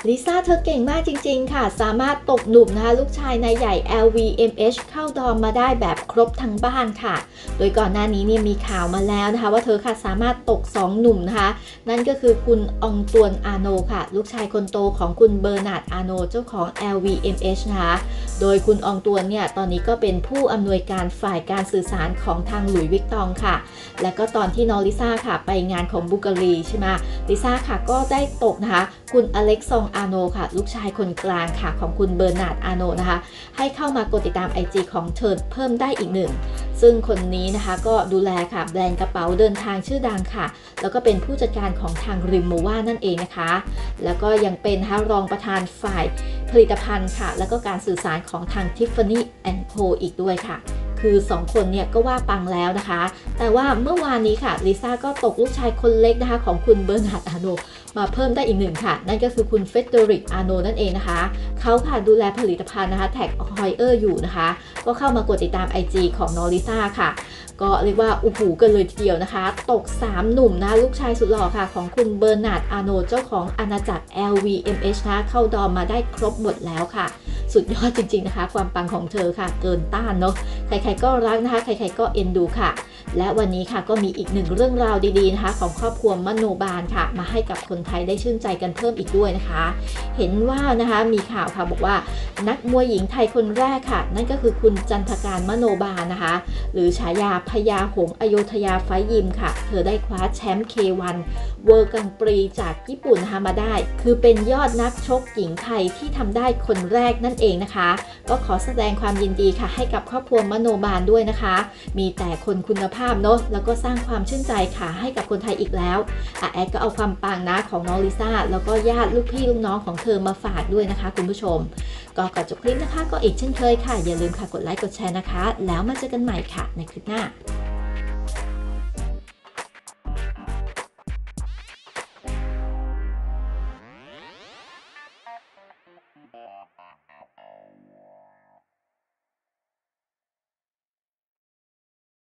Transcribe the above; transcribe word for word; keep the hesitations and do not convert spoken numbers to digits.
ลิซ่าเธอเก่งมากจริงๆค่ะสามารถตกหนุ่มนะคะลูกชายนายใหญ่ แอล วี เอ็ม เอช เข้าดอมมาได้แบบครบทั้งบ้านค่ะโดยก่อนหน้านี้เนี่ยมีข่าวมาแล้วนะคะว่าเธอค่ะสามารถตกสองหนุ่มนะคะนั่นก็คือคุณอองตวนอาโนค่ะลูกชายคนโตของคุณเบอร์นาร์ดอาโนเจ้าของ แอล วี เอ็ม เอช นะคะโดยคุณอองตวนเนี่ยตอนนี้ก็เป็นผู้อำนวยการฝ่ายการสื่อสารของทางหลุยส์วิกตองค่ะและก็ตอนที่น้องลิซ่าค่ะไปงานของบุกาลีใช่ไหมลิซ่าค่ะก็ได้ตกนะคะคุณอเล็กซองอาโนค่ะลูกชายคนกลางค่ะของคุณเบอร์นาร์ดอาโนนะคะให้เข้ามากดติดตาม ไอ จี ของเธอเพิ่มได้อีกหนึ่งซึ่งคนนี้นะคะก็ดูแลค่ะแบรนด์กระเป๋าเดินทางชื่อดังค่ะแล้วก็เป็นผู้จัดการของทางริมโมว่านั่นเองนะคะแล้วก็ยังเป็นรองประธานฝ่ายผลิตภัณฑ์ค่ะแล้วก็การสื่อสารของทาง Tiffany แอนด์ โค อีกด้วยค่ะคือสองคนเนี่ยก็ว่าปังแล้วนะคะแต่ว่าเมื่อวานนี้ค่ะลิซ่าก็ตกลูกชายคนเล็กนะคะของคุณเบอร์นาร์ดอาโนมาเพิ่มได้อีกหนึ่งค่ะนั่นก็คือคุณเฟเดริกอาโนนั่นเองนะคะเขาค่ะดูแลผลิตภัณฑ์นะคะแท็กฮอยเออร์อยู่นะคะก็เข้ามากดติดตาม ไอ จี ของน้องลิซ่าค่ะก็เรียกว่าอู้หูกันเลยทีเดียวนะคะตกสามหนุ่มนะลูกชายสุดหล่อค่ะของคุณเบอร์นาร์ดอาโนเจ้าของอาณาจักร แอล วี เอ็ม เอช นะเข้าดอมมาได้ครบหมดแล้วค่ะสุดยอดจริงๆนะคะความปังของเธอค่ะเกินต้านเนาะใครๆก็รักนะคะใครๆก็เอ็นดูค่ะและวันนี้ค่ะก็มีอีกหนึ่งเรื่องราวดีๆนะคะของครอบครัวมโนบาลค่ะมาให้กับคนไทยได้ชื่นใจกันเพิ่มอีกด้วยนะคะเห็นว่านะคะมีข่าวค่ะบอกว่านักมวยหญิงไทยคนแรกค่ะนั่นก็คือคุณจันทการมโนบาลนะคะหรือฉายาพญาหงส์อโยธยาไฟยิมค่ะเธอได้คว้าแชมป์ เค วัน เวิลด์กรังปรีจากญี่ปุ่นนะคะมาได้คือเป็นยอดนักชกหญิงไทยที่ทำได้คนแรกนั่นเองนะคะก็ขอแสดงความยินดีค่ะให้กับครอบครัวมโนบาลด้วยนะคะมีแต่คนคุณภาพเนาะแล้วก็สร้างความชื่นใจค่ะให้กับคนไทยอีกแล้วอ่ะแอดก็เอาความปังนะของน้องลิซ่าแล้วก็ญาติลูกพี่ลูกน้องของเธอมาฝากด้วยนะคะคุณผู้ชมก็ก่อนจบคลิปนะคะก็อีกเช่นเคยค่ะอย่าลืมค่ะกดไลค์กดแชร์นะคะแล้วมาเจอกันใหม่ค่ะในคลิปหน้า